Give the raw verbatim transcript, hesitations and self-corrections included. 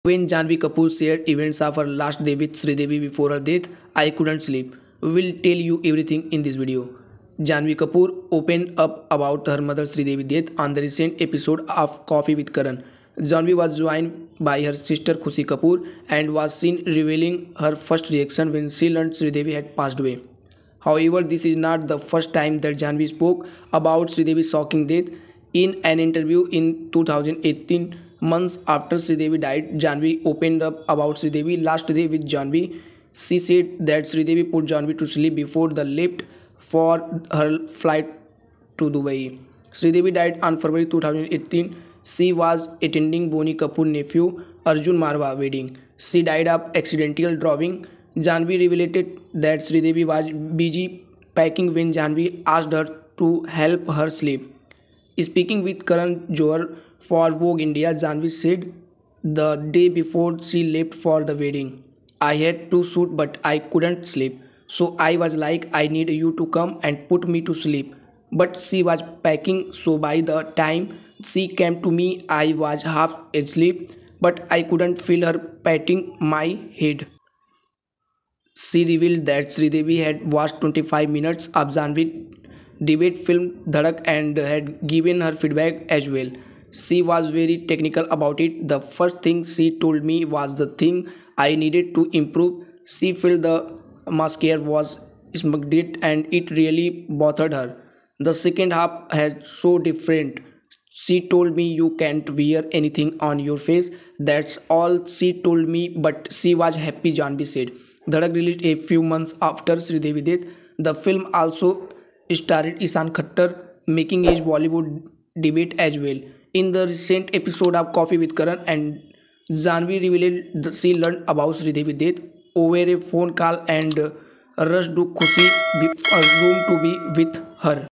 When Janvi Kapoor shared events of her last day with Sridevi before her death, I couldn't sleep. We will tell you everything in this video. Janvi Kapoor opened up about her mother Sridevi's death on the recent episode of Coffee with Karan. Janvi was joined by her sister Khushi Kapoor and was seen revealing her first reaction when she learned Sridevi had passed away. However, this is not the first time that Janvi spoke about Sridevi's shocking death. In an interview in two thousand eighteen, months after Sridevi died, Janvi opened up about Sridevi last day with Janvi. She said that Sridevi put Janvi to sleep before the left for her flight to Dubai. Sridevi died on February two thousand eighteen. She was attending Boni Kapoor's nephew Arjun Marwa wedding. She died of accidental drowning. Janvi revealed that Sridevi was busy packing when Janvi asked her to help her sleep. Speaking with Karan Johar for Vogue India, Janvi said the day before she left for the wedding, I had to shoot but I couldn't sleep. So I was like, I need you to come and put me to sleep. But she was packing, so by the time she came to me, I was half asleep, but I couldn't feel her patting my head. She revealed that Sridevi had watched twenty-five minutes of Janvi debate film Dhadak and had given her feedback as well. She was very technical about it. The first thing she told me was the thing I needed to improve. She felt the mascara was smudged and it really bothered her. The second half has so different. She told me you can't wear anything on your face. That's all she told me, but she was happy, Janvi said. Dhadak released a few months after Sridevi death. The film also starred Ishan Khattar making his Bollywood debut as well. In the recent episode of Coffee with Karan, and Janvi revealed that she learned about Sridevi's death over a phone call and rushed to Khushi room to be with her.